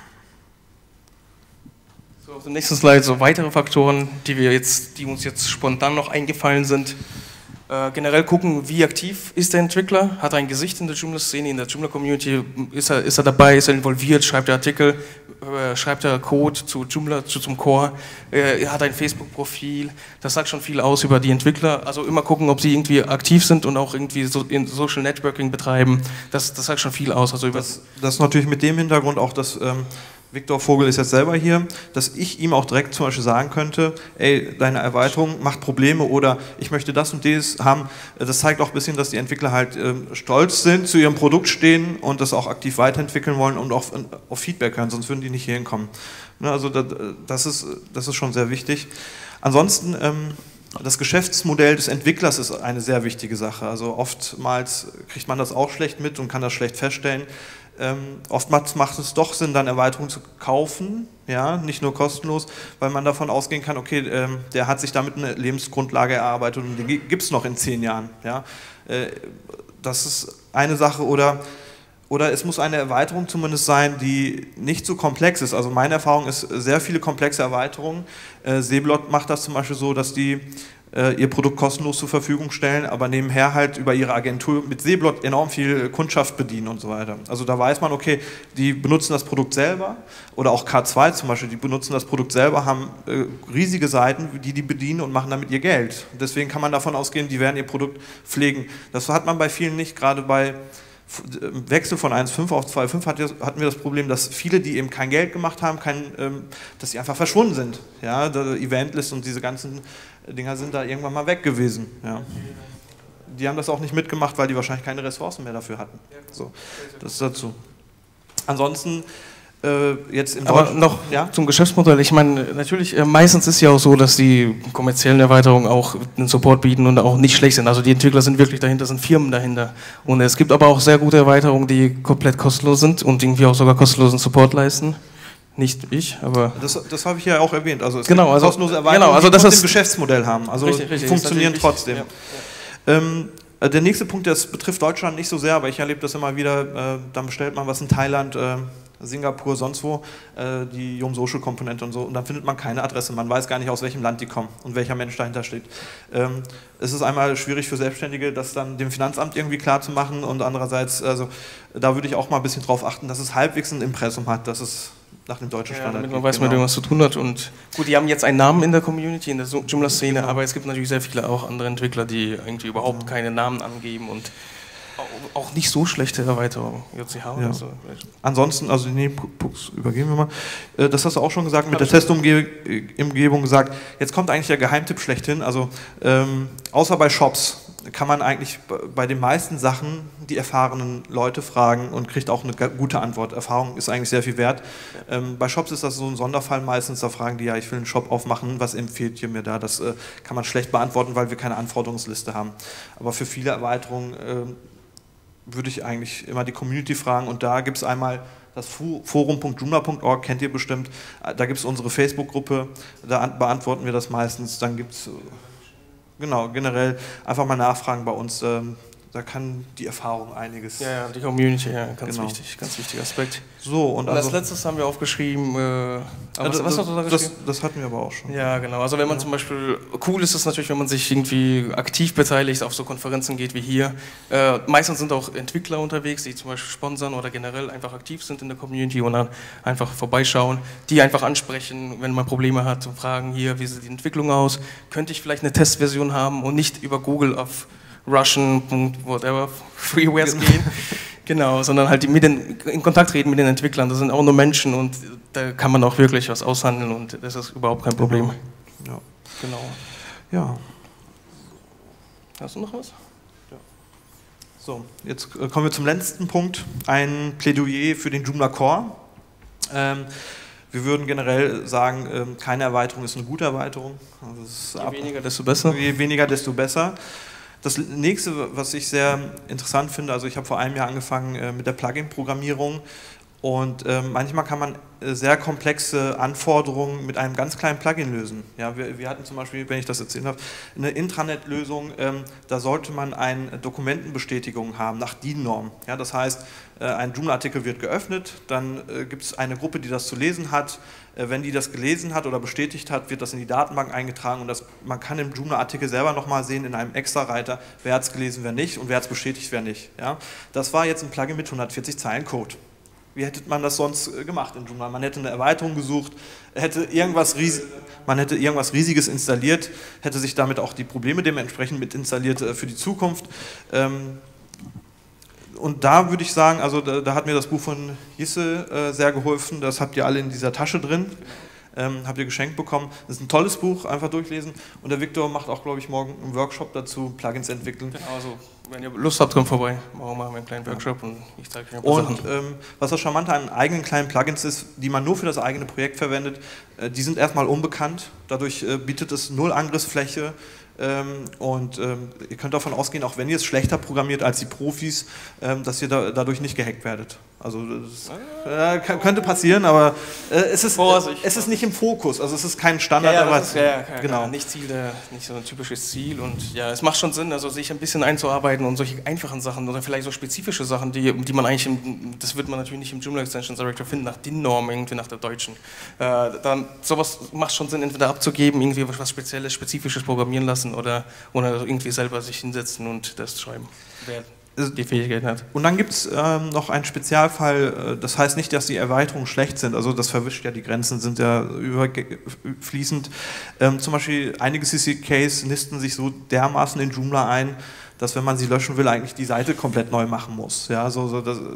So, auf dem nächsten Slide so weitere Faktoren, die wir jetzt, die uns jetzt spontan noch eingefallen sind. Äh, generell gucken, wie aktiv ist der Entwickler, hat er ein Gesicht in der Joomla-Szene, in der Joomla-Community, ist er, ist er dabei, ist er involviert, schreibt er Artikel, äh, schreibt er Code zu Joomla, zu, zum Core, äh, er hat ein Facebook-Profil, das sagt schon viel aus über die Entwickler, also immer gucken, ob sie irgendwie aktiv sind und auch irgendwie so in Social Networking betreiben, das, das sagt schon viel aus. Also über
das, das ist natürlich mit dem Hintergrund auch, dass ähm, Viktor Vogel ist jetzt selber hier, dass ich ihm auch direkt zum Beispiel sagen könnte, ey, deine Erweiterung macht Probleme oder ich möchte das und das haben. Das zeigt auch ein bisschen, dass die Entwickler halt äh, stolz sind, zu ihrem Produkt stehen und das auch aktiv weiterentwickeln wollen und auch auf Feedback hören, sonst würden die nicht hier hinkommen. Ne, also das, das, ist, das ist schon sehr wichtig. Ansonsten, ähm, das Geschäftsmodell des Entwicklers ist eine sehr wichtige Sache. Also oftmals kriegt man das auch schlecht mit und kann das schlecht feststellen. Ähm, oftmals macht es doch Sinn, dann Erweiterungen zu kaufen, ja, nicht nur kostenlos, weil man davon ausgehen kann, okay, ähm, der hat sich damit eine Lebensgrundlage erarbeitet und die gibt es noch in zehn Jahren. Ja. Äh, das ist eine Sache oder, oder es muss eine Erweiterung zumindest sein, die nicht so komplex ist. Also meine Erfahrung ist sehr viele komplexe Erweiterungen. Äh, Seblot macht das zum Beispiel so, dass die ihr Produkt kostenlos zur Verfügung stellen, aber nebenher halt über ihre Agentur mit Seblot enorm viel Kundschaft bedienen und so weiter. Also da weiß man, okay, die benutzen das Produkt selber oder auch K zwei zum Beispiel, die benutzen das Produkt selber, haben äh, riesige Seiten, die die bedienen und machen damit ihr Geld. Deswegen kann man davon ausgehen, die werden ihr Produkt pflegen. Das hat man bei vielen nicht, gerade bei Wechsel von eins Punkt fünf auf zwei Punkt fünf hatten wir das Problem, dass viele, die eben kein Geld gemacht haben, kein, ähm, dass sie einfach verschwunden sind. Ja, der Eventlist und diese ganzen Dinger sind da irgendwann mal weg gewesen. Ja. Die haben das auch nicht mitgemacht, weil die wahrscheinlich keine Ressourcen mehr dafür hatten. So, das ist dazu. Ansonsten äh, jetzt im
Aber
Deutschen,
noch
ja?
zum Geschäftsmodell. Ich meine, natürlich, äh, meistens ist ja auch so, dass die kommerziellen Erweiterungen auch einen Support bieten und auch nicht schlecht sind. Also die Entwickler sind wirklich dahinter, sind Firmen dahinter. Und es gibt aber auch sehr gute Erweiterungen, die komplett kostenlos sind und irgendwie auch sogar kostenlosen Support leisten. Nicht ich, aber...
Das, das habe ich ja auch erwähnt. Also es
genau,
gibt
also,
kostenlose Erweiterungen,
genau, also
die
das
trotzdem
ist
ein Geschäftsmodell haben. Also
richtig, richtig,
die funktionieren trotzdem.
Ja, ja.
Ähm, der nächste Punkt, das betrifft Deutschland nicht so sehr, aber ich erlebe das immer wieder, äh, dann bestellt man was in Thailand, äh, Singapur, sonst wo, äh, die Yum Social Komponente und so, und dann findet man keine Adresse, man weiß gar nicht, aus welchem Land die kommen und welcher Mensch dahinter steht. Ähm, es ist einmal schwierig für Selbstständige, das dann dem Finanzamt irgendwie klar zu machen und andererseits, also da würde ich auch mal ein bisschen drauf achten, dass es halbwegs ein Impressum hat, dass es nach dem deutschen
ja,
Standard
damit man
geht.
weiß, mit
Genau.
dem was zu tun hat. Und gut, die haben jetzt einen Namen in der Community, in der Joomla-Szene, genau. Aber es gibt natürlich sehr viele auch andere Entwickler, die irgendwie überhaupt genau. keine Namen angeben und auch nicht so schlechte Erweiterungen jetzt haben.
Ja.
Also,
ansonsten, also die Nebenpucks übergehen wir mal. Das hast du auch schon gesagt, mit der Testumgebung gesagt. Jetzt kommt eigentlich der Geheimtipp schlechthin. Also ähm, außer bei Shops kann man eigentlich bei den meisten Sachen die erfahrenen Leute fragen und kriegt auch eine gute Antwort. Erfahrung ist eigentlich sehr viel wert. Ähm, bei Shops ist das so ein Sonderfall meistens, da fragen die, ja, ich will einen Shop aufmachen, was empfiehlt ihr mir da? Das äh, kann man schlecht beantworten, weil wir keine Anforderungsliste haben. Aber für viele Erweiterungen äh, würde ich eigentlich immer die Community fragen und da gibt es einmal das forum punkt joomla punkt org, kennt ihr bestimmt, da gibt es unsere Facebook-Gruppe, da beantworten wir das meistens, dann gibt es, genau, generell einfach mal nachfragen bei uns, da kann die Erfahrung einiges.
Ja, ja, die Community, ja, ganz
genau.
wichtig, ganz wichtiger Aspekt.
So, und,
und
also,
als letztes haben wir aufgeschrieben, äh, was,
das,
was hast du da geschrieben?
Das, das hatten wir aber auch schon.
Ja, genau, also wenn man
ja.
zum Beispiel, cool ist es natürlich, wenn man sich irgendwie aktiv beteiligt, auf so Konferenzen geht wie hier. Äh, meistens sind auch Entwickler unterwegs, die zum Beispiel sponsern oder generell einfach aktiv sind in der Community und dann einfach vorbeischauen, die einfach ansprechen, wenn man Probleme hat und fragen, hier, wie sieht die Entwicklung aus, könnte ich vielleicht eine Testversion haben und nicht über Google auf Russian, whatever, Freewares gehen, genau, sondern halt mit den, in Kontakt treten mit den Entwicklern, das sind auch nur Menschen und da kann man auch wirklich was aushandeln und das ist überhaupt kein Problem.
Ja.
Genau.
Ja.
Hast du noch was?
Ja. So, jetzt kommen wir zum letzten Punkt, ein Plädoyer für den Joomla Core. Ähm, wir würden generell sagen, ähm, keine Erweiterung ist eine gute Erweiterung. Also es ist
Je weniger, desto besser.
Je weniger, desto besser. Das nächste, was ich sehr interessant finde, also ich habe vor einem Jahr angefangen äh, mit der Plugin-Programmierung und äh, manchmal kann man äh, sehr komplexe Anforderungen mit einem ganz kleinen Plugin lösen. Ja, wir, wir hatten zum Beispiel, wenn ich das erzählen darf, eine Intranet-Lösung, ähm, da sollte man eine Dokumentenbestätigung haben nach D I N-Norm. Ja, das heißt, äh, ein Joomla-Artikel wird geöffnet, dann äh, gibt es eine Gruppe, die das zu lesen hat. Wenn die das gelesen hat oder bestätigt hat, wird das in die Datenbank eingetragen und das, man kann im Joomla-Artikel selber nochmal sehen in einem Extra-Reiter, wer hat es gelesen, wer nicht und wer hat es bestätigt, wer nicht. Ja? Das war jetzt ein Plugin mit hundertvierzig Zeilen Code. Wie hätte man das sonst gemacht in Joomla? Man hätte eine Erweiterung gesucht, hätte irgendwas, ries man hätte irgendwas Riesiges installiert, hätte sich damit auch die Probleme dementsprechend mit installiert für die Zukunft. Und da würde ich sagen, also da, da hat mir das Buch von Jisse sehr geholfen, das habt ihr alle in dieser Tasche drin. Ähm, habt ihr geschenkt bekommen. Das ist ein tolles Buch, einfach durchlesen. Und der Viktor macht auch, glaube ich, morgen einen Workshop dazu, Plugins entwickeln.
Genau, also wenn ihr Lust habt, kommt vorbei. Morgen machen wir einen kleinen Workshop und ich zeige euch ein paar
Und
Sachen.
ähm, was das Charmante an eigenen kleinen Plugins ist, die man nur für das eigene Projekt verwendet, äh, die sind erstmal unbekannt. Dadurch äh, bietet es null Angriffsfläche. Ähm, und ähm, ihr könnt davon ausgehen, auch wenn ihr es schlechter programmiert als die Profis, ähm, dass ihr da, dadurch nicht gehackt werdet. Also das äh, könnte passieren, aber äh, es, ist, äh, es ist nicht im Fokus, also es ist kein Standard.
Ja, ja,
aber
das ist, ja, ja,
genau.
nicht, Ziel der, nicht so ein typisches Ziel und ja, es macht schon Sinn, also sich ein bisschen einzuarbeiten und solche einfachen Sachen oder vielleicht so spezifische Sachen, die, die man eigentlich, im, das wird man natürlich nicht im Joomla Extensions Director finden, nach D I N-Norm, irgendwie nach der deutschen. Äh, dann, sowas macht schon Sinn, entweder abzugeben, irgendwie was Spezielles, Spezifisches programmieren lassen oder, oder irgendwie selber sich hinsetzen und das schreiben, wer die Fähigkeiten hat.
Und dann gibt es ähm, noch einen Spezialfall, das heißt nicht, dass die Erweiterungen schlecht sind, also das verwischt ja, die Grenzen sind ja überfließend. Ähm, zum Beispiel einige C C Ks nisten sich so dermaßen in Joomla ein, dass wenn man sie löschen will, eigentlich die Seite komplett neu machen muss. Ja, so, so das,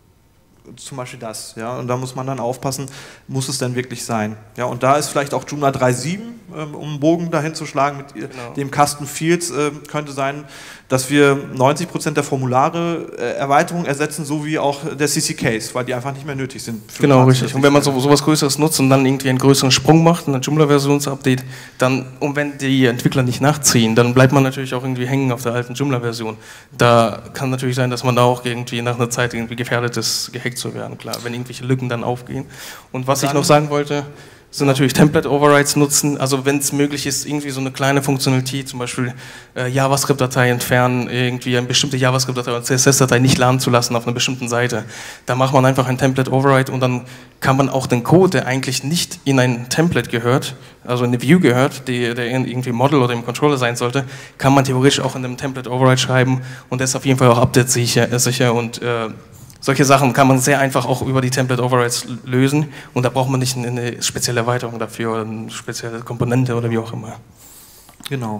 zum Beispiel das, ja, und da muss man dann aufpassen, muss es denn wirklich sein? Ja, und da ist vielleicht auch Joomla drei Punkt sieben, ähm, um einen Bogen dahin zu schlagen, mit genau. dem Custom Fields äh, könnte sein, dass wir neunzig Prozent der Formulare äh, Erweiterungen ersetzen, so wie auch der C C Ks, weil die einfach nicht mehr nötig sind.
Genau, richtig. Und wenn man so sowas Größeres nutzt und dann irgendwie einen größeren Sprung macht, eine Joomla-Versionsupdate, dann, und wenn die Entwickler nicht nachziehen, dann bleibt man natürlich auch irgendwie hängen auf der alten Joomla-Version. Da kann natürlich sein, dass man da auch irgendwie nach einer Zeit irgendwie gefährdet ist, gehackt zu werden, klar, wenn irgendwelche Lücken dann aufgehen. Und was ich noch sagen wollte, sind natürlich Template-Overrides nutzen, also wenn es möglich ist, irgendwie so eine kleine Funktionalität, zum Beispiel äh, JavaScript-Datei entfernen, irgendwie eine bestimmte JavaScript-Datei oder C S S-Datei nicht laden zu lassen auf einer bestimmten Seite. Da macht man einfach ein Template-Override und dann kann man auch den Code, der eigentlich nicht in ein Template gehört, also in eine View gehört, die, der irgendwie im Model oder im Controller sein sollte, kann man theoretisch auch in einem Template-Override schreiben und der ist auf jeden Fall auch update-sicher sicher und äh, solche Sachen kann man sehr einfach auch über die Template-Overrides lösen und da braucht man nicht eine spezielle Erweiterung dafür oder eine spezielle Komponente oder wie auch immer.
Genau.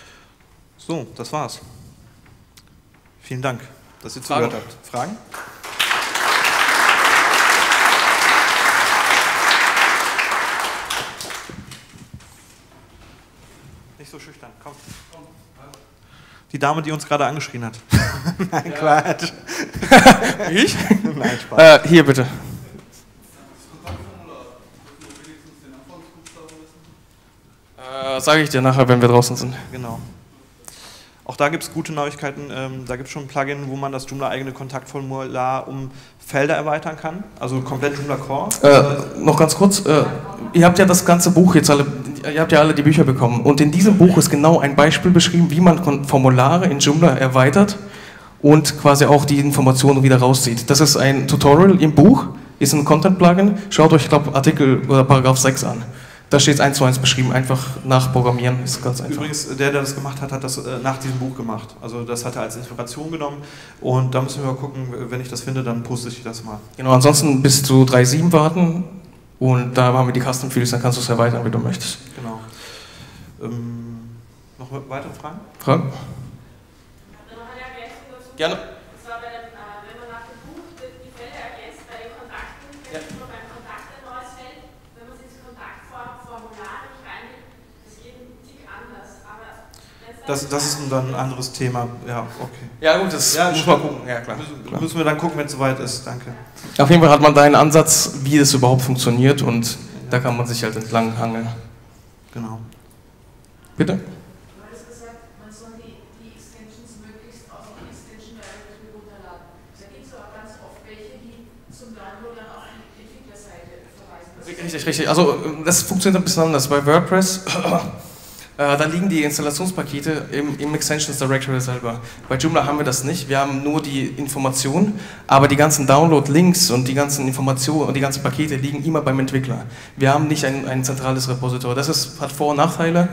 So, das war's. Vielen Dank, dass ihr
Fragen?
zugehört habt. Fragen? Nicht so schüchtern, komm. Die Dame, die uns gerade angeschrien hat. Nein, ja. Quatsch.
Ich?
Nein, Spaß.
Äh, hier bitte. Äh, sage ich dir nachher, wenn wir draußen sind.
Genau. Auch da gibt es gute Neuigkeiten. Ähm, da gibt es schon ein Plugin, wo man das Joomla-eigene Kontaktformular um Felder erweitern kann. Also komplett Joomla Core.
Äh, noch ganz kurz. Äh, ihr habt ja das ganze Buch jetzt alle, ihr habt ja alle die Bücher bekommen. Und in diesem Buch ist genau ein Beispiel beschrieben, wie man Formulare in Joomla erweitert und quasi auch die Informationen wieder rauszieht. Das ist ein Tutorial im Buch, ist ein Content-Plugin. Schaut euch, ich glaube, Artikel oder Paragraph sechs an. Da steht es eins zu eins beschrieben, einfach nachprogrammieren, ist ganz einfach.
Übrigens, der, der das gemacht hat, hat das äh, nach diesem Buch gemacht. Also das hat er als Inspiration genommen und da müssen wir mal gucken, wenn ich das finde, dann poste ich das mal.
Genau, ansonsten bis zu drei Punkt sieben warten und da haben wir die Custom Fields, dann kannst du es erweitern, wie du möchtest.
Genau. Ähm, noch weitere Fragen?
Fragen? Gerne. Das, das ist dann ein anderes Thema. Ja, okay. Ja gut, das
ja,
muss man gucken. Ja, klar.
Müssen,
klar.
müssen wir dann gucken, wenn es soweit ist. Danke.
Auf jeden Fall hat man da einen Ansatz, wie es überhaupt funktioniert und ja. Da kann man sich halt entlang hangeln.
Genau.
Bitte?
Du hattest gesagt, man soll die, die Extensions möglichst aus dem Extension Directory runterladen. Da gibt es aber ganz oft welche, die zum Download dann auf die Entwicklerseite verweisen.
Richtig, richtig. Also das funktioniert ein bisschen anders. Bei WordPress Äh, da liegen die Installationspakete im, im Extensions Directory selber. Bei Joomla haben wir das nicht, wir haben nur die Informationen, aber die ganzen Download-Links und die ganzen Informationen und die ganzen Pakete liegen immer beim Entwickler. Wir haben nicht ein, ein zentrales Repository. Das ist, hat Vor- und Nachteile.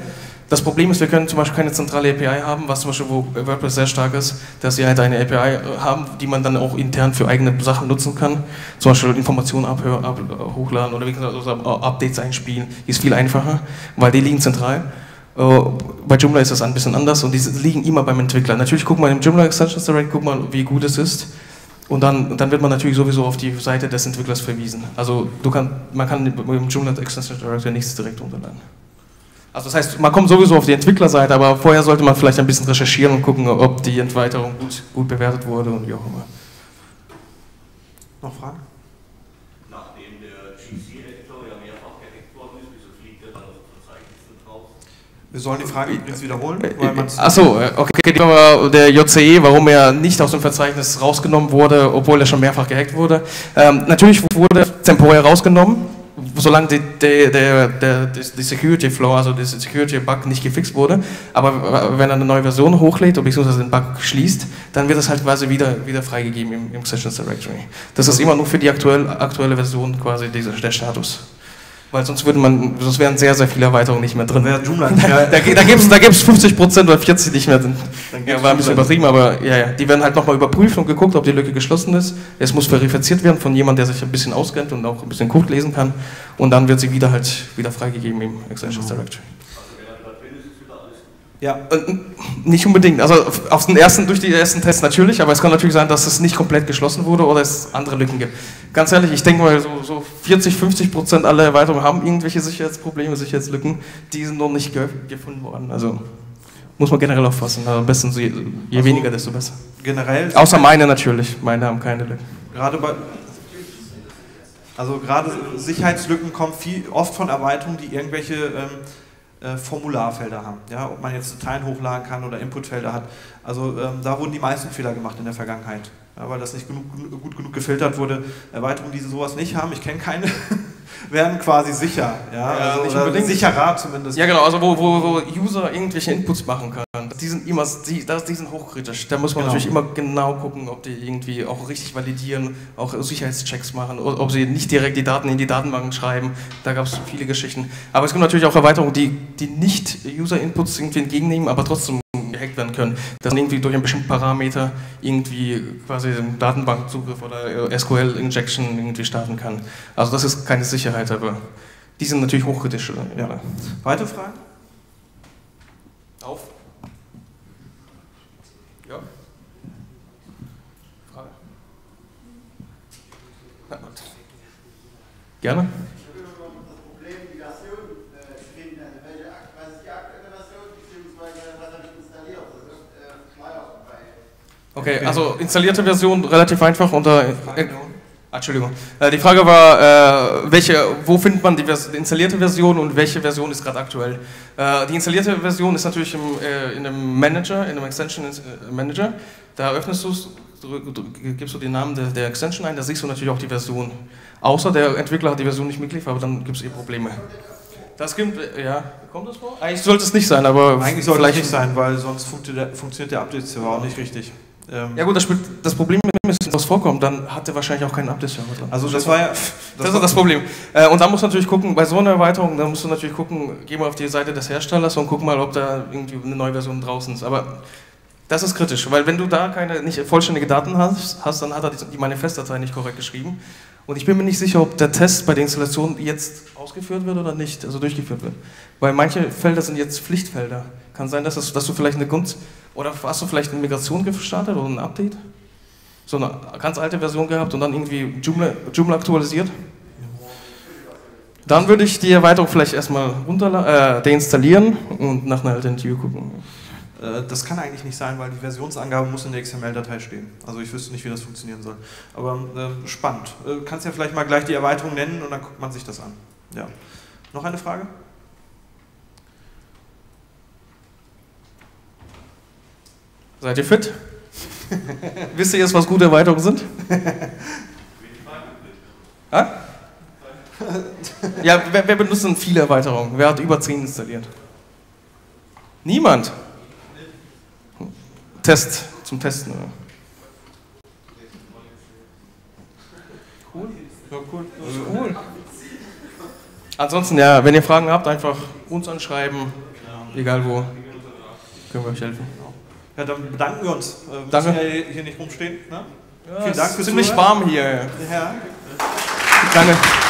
Das Problem ist, wir können zum Beispiel keine zentrale A P I haben, was zum Beispiel, wo WordPress sehr stark ist, dass sie halt eine A P I haben, die man dann auch intern für eigene Sachen nutzen kann. Zum Beispiel Informationen abhör, ab, hochladen oder wie gesagt, also Updates einspielen, ist viel einfacher, weil die liegen zentral. Bei Joomla ist das ein bisschen anders und die liegen immer beim Entwickler. Natürlich guckt man im Joomla Extensions Direct, guckt man, wie gut es ist. Und dann, dann wird man natürlich sowieso auf die Seite des Entwicklers verwiesen. Also du kann, man kann mit dem Joomla Extensions Direct nichts direkt runterladen. Also das heißt, man kommt sowieso auf die Entwicklerseite, aber vorher sollte man vielleicht ein bisschen recherchieren und gucken, ob die Erweiterung gut, gut bewertet wurde und wie auch immer.
Noch Fragen?
Nachdem der G C-Editor ja mehrfach gehackt worden ist, wieso fliegt der dann aus den Verzeichnissen raus?
Wir sollen die Frage übrigens wiederholen.
Achso, okay, der J C E, warum er nicht aus dem Verzeichnis rausgenommen wurde, obwohl er schon mehrfach gehackt wurde. Ähm, natürlich wurde er temporär rausgenommen, solange die, die, der, der, die Security Flaw, also der Security Bug nicht gefixt wurde. Aber wenn er eine neue Version hochlädt, beziehungsweise den Bug schließt, dann wird es halt quasi wieder, wieder freigegeben im, im Sessions Directory. Das ist immer nur für die aktuell, aktuelle Version quasi dieser, der Status. Weil sonst würde man, sonst wären sehr, sehr viele Erweiterungen nicht mehr drin.
Wäre Joomla
da da gibt es da gibt's fünfzig Prozent oder vierzig nicht mehr drin. Ja, war ein bisschen übertrieben, aber ja, ja. Die werden halt nochmal überprüft und geguckt, ob die Lücke geschlossen ist. Es muss verifiziert werden von jemandem, der sich ein bisschen auskennt und auch ein bisschen Code lesen kann. Und dann wird sie wieder halt wieder freigegeben im Extensions Directory.
Ja.
Nicht unbedingt. Also auf den ersten, durch die ersten Tests natürlich, aber es kann natürlich sein, dass es nicht komplett geschlossen wurde oder es andere Lücken gibt. Ganz ehrlich, ich denke mal, so, so vierzig, fünfzig Prozent aller Erweiterungen haben irgendwelche Sicherheitsprobleme, Sicherheitslücken, die sind noch nicht ge gefunden worden. Also muss man generell aufpassen. Am besten so je, je
also
weniger, desto besser.
Generell?
Außer meine natürlich. Meine haben keine Lücken.
Gerade bei Also gerade Sicherheitslücken kommen viel, oft von Erweiterungen, die irgendwelche ähm, äh, Formularfelder haben. Ja, ob man jetzt Dateien hochladen kann oder Inputfelder hat. Also ähm, da wurden die meisten Fehler gemacht in der Vergangenheit. Ja, weil das nicht genug, gut genug gefiltert wurde. Erweiterungen, die sowas nicht haben, ich kenne keine, werden quasi sicher. Ja,
ja,
also,
nicht
oder
unbedingt.
sicherer zumindest.
Ja genau, also wo, wo, wo User irgendwelche Inputs machen können. Die sind immer, die, die sind hochkritisch. Da muss man genau. natürlich immer genau gucken, ob die irgendwie auch richtig validieren, auch Sicherheitschecks machen, ob sie nicht direkt die Daten in die Datenbanken schreiben. Da gab es viele Geschichten. Aber es gibt natürlich auch Erweiterungen, die, die nicht User-Inputs irgendwie entgegennehmen, aber trotzdem gehackt werden können. Dass man irgendwie durch einen bestimmten Parameter irgendwie quasi den Datenbankzugriff oder S Q L-Injection irgendwie starten kann. Also das ist keine Sicherheit, aber die sind natürlich hochkritisch.
Ja. Ja. Weitere Fragen?
Auf. Ja. Frage. Na, gerne. Okay, also installierte Version relativ einfach unter. Äh, Entschuldigung. Äh, die Frage war, äh, welche, wo findet man die, Vers die installierte Version und welche Version ist gerade aktuell? Äh, die installierte Version ist natürlich im, äh, in einem Manager, in einem Extension Manager. Da öffnest du es, gibst du den Namen der, der Extension ein, da siehst du natürlich auch die Version. Außer der Entwickler hat die Version nicht mitgeliefert, aber dann gibt es eh Probleme. Das gibt, ja, kommt das vor? Eigentlich sollte es nicht sein, aber
eigentlich sollte es nicht sein, weil sonst funktioniert der, funktioniert der Update-Server auch nicht richtig.
Ja gut, das, das Problem ist, wenn was vorkommt, dann hat er wahrscheinlich auch keinen Update-Server drin.
Also das war ja...
Das, das ist das Problem. Und da muss man natürlich gucken, bei so einer Erweiterung, da musst du natürlich gucken, geh mal auf die Seite des Herstellers und guck mal, ob da irgendwie eine neue Version draußen ist. Aber das ist kritisch, weil wenn du da keine nicht vollständige Daten hast, hast dann hat er die Manifestdatei nicht korrekt geschrieben. Und ich bin mir nicht sicher, ob der Test bei der Installation jetzt ausgeführt wird oder nicht, also durchgeführt wird. Weil manche Felder sind jetzt Pflichtfelder. Kann sein, dass, das, dass du vielleicht eine Grund... Oder hast du vielleicht eine Migration gestartet oder ein Update? So eine ganz alte Version gehabt und dann irgendwie Joomla, Joomla aktualisiert? Dann würde ich die Erweiterung vielleicht erstmal runter, äh, deinstallieren und nach einer Alternative gucken.
Das kann eigentlich nicht sein, weil die Versionsangabe muss in der X M L-Datei stehen. Also ich wüsste nicht, wie das funktionieren soll. Aber äh, spannend. Du kannst ja vielleicht mal gleich die Erweiterung nennen und dann guckt man sich das an. Ja. Noch eine Frage?
Seid ihr fit? Wisst ihr jetzt, was gute Erweiterungen sind? Ha? Ja, wer, wer benutzt denn viele Erweiterungen? Wer hat über zehn installiert? Niemand? Test, zum Testen. Oder? Cool. Ja, cool. Das ist cool. Ansonsten, ja, wenn ihr Fragen habt, einfach uns anschreiben. egal wo, können wir euch helfen.
Ja, dann bedanken wir uns. Wir
Danke.
müssen ja hier nicht rumstehen. Ne?
Ja,
Vielen Dank
es
fürs
ist ziemlich
Zuhören.
warm hier.
Ja.
Danke.